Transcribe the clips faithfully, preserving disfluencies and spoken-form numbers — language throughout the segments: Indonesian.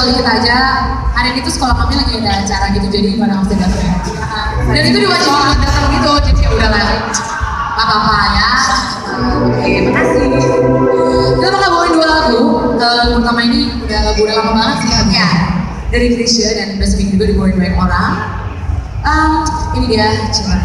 spill dikit aja, hari ini tuh sekolah kami lagi ada acara gitu, jadi pada harus datang. Dan itu diwajibkan datang gitu, jadi ya udahlah, nggak apa-apa ya. Oke, makasih. Kita bakal bawain dua lagu. Lagu pertama ini udah lagu udah lama banget sih ya, dari Krisya dan udah sering juga dibawain banyak orang. Um, ini dia Cinta.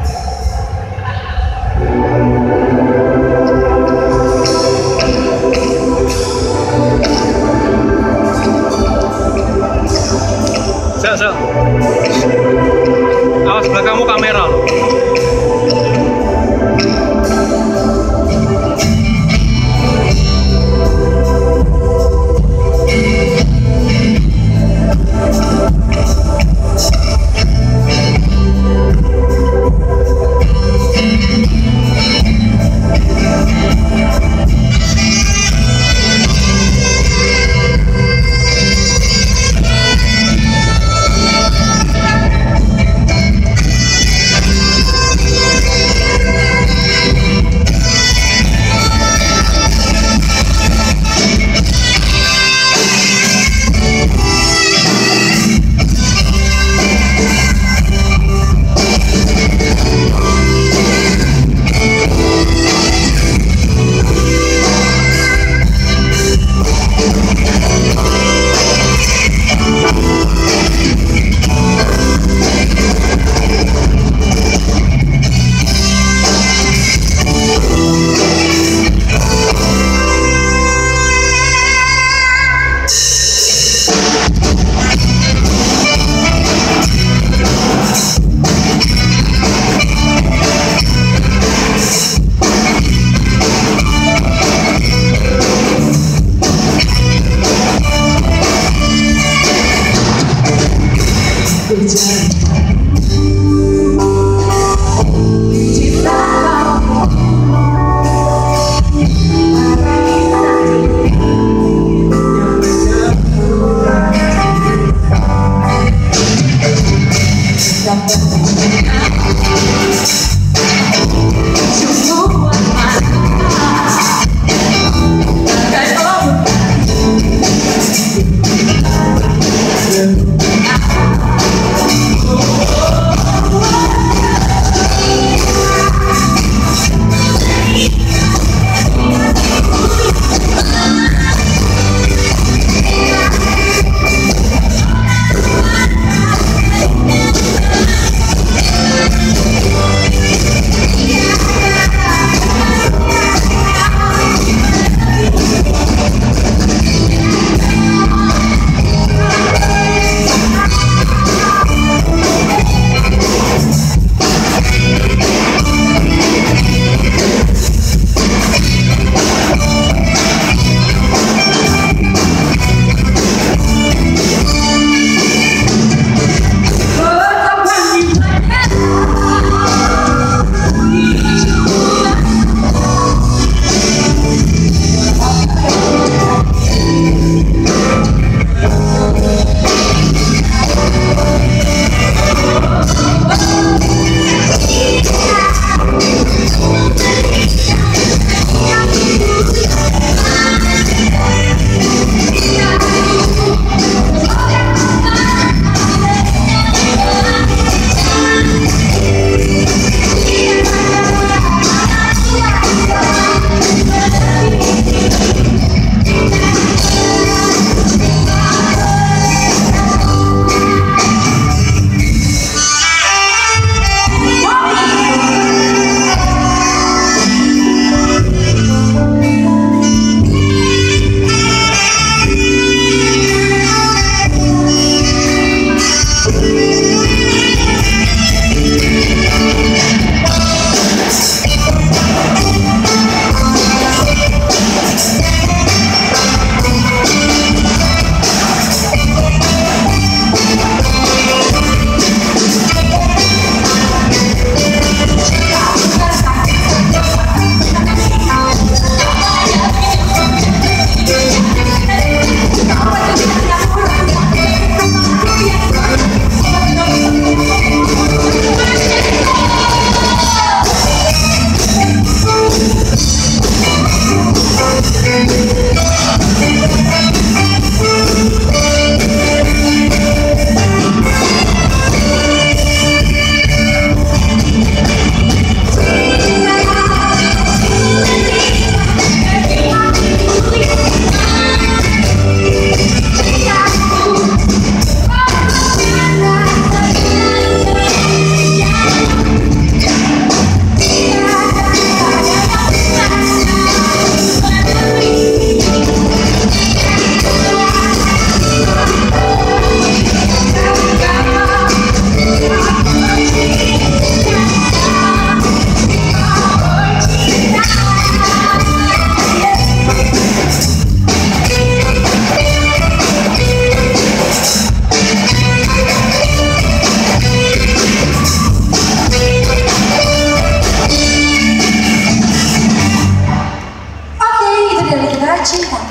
Sel, sel. Awas belakangmu kamera loh.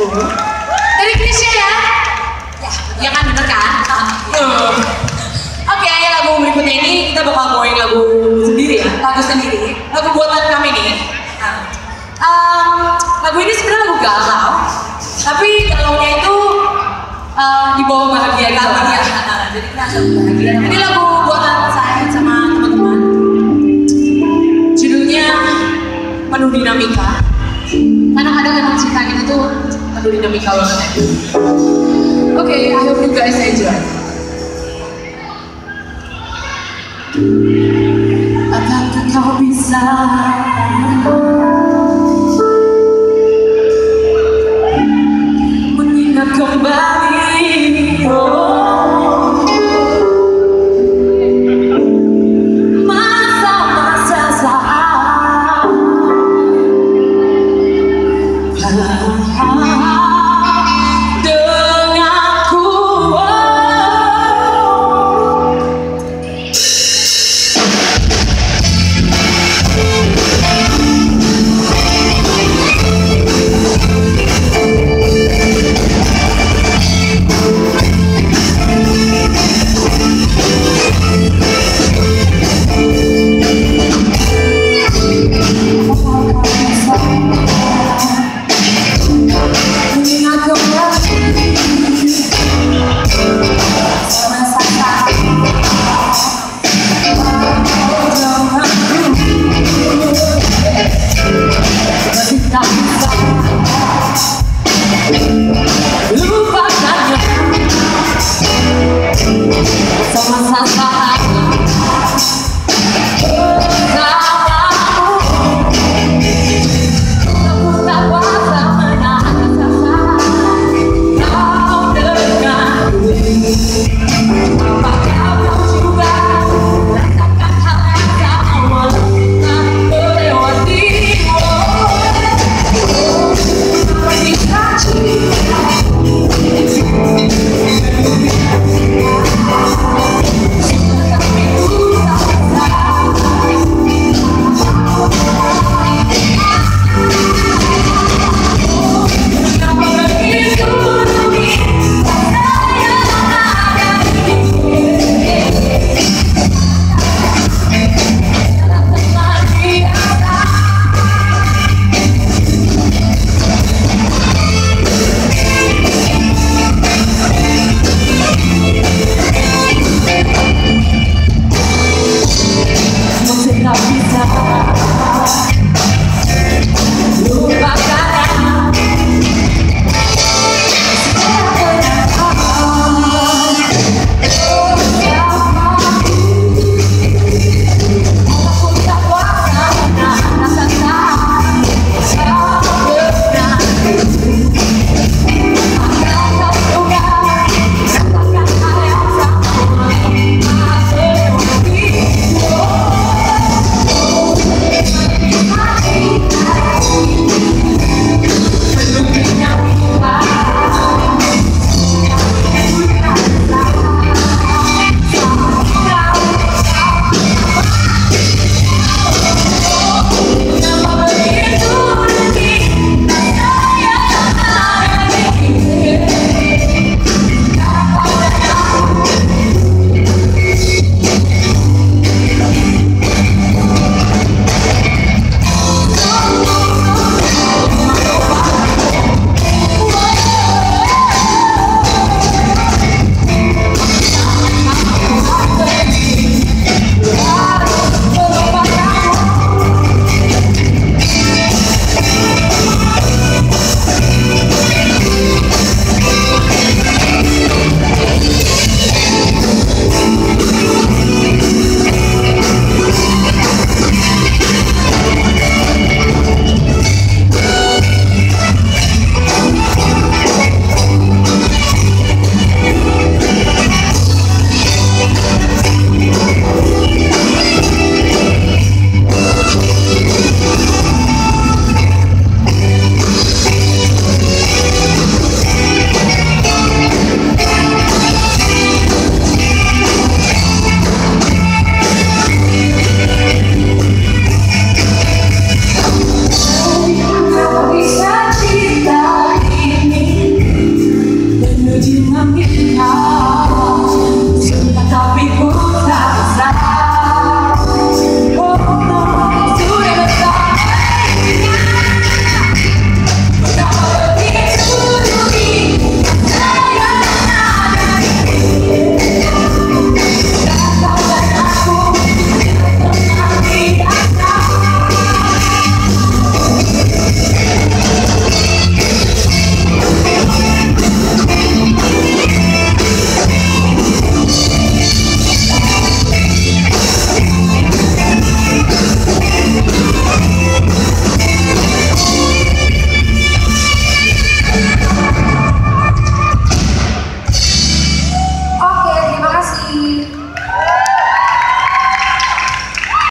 lagu dari Krisya ya? Ya, ya kan bener kan? Uh. Oke, okay, lagu berikutnya ini kita bakal bawain lagu sendiri ya, lagu sendiri, lagu buatan kami nih. Nah, um, lagu ini sebenarnya lagu galau, tapi galaunya itu uh, di bawah bahagia gitu. Bahagia. Nah, jadi kita langsung bahagia. Ini lagu buatan saya sama teman-teman. Judulnya Penuh Dinamika. Kadang-kadang memang cinta kita tuh penuh dinamika banget ya. Oke, okay, I hope you guys enjoy. Apakah kau bisa